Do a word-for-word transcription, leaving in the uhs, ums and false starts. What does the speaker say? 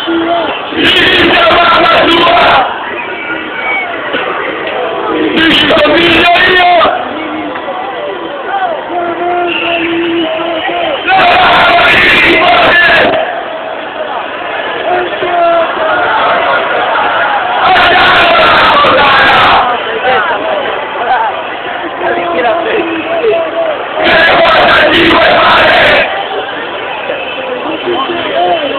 Linda mama tua! Deixa eu vir aí, ó! Che cosa ti vuoi fare?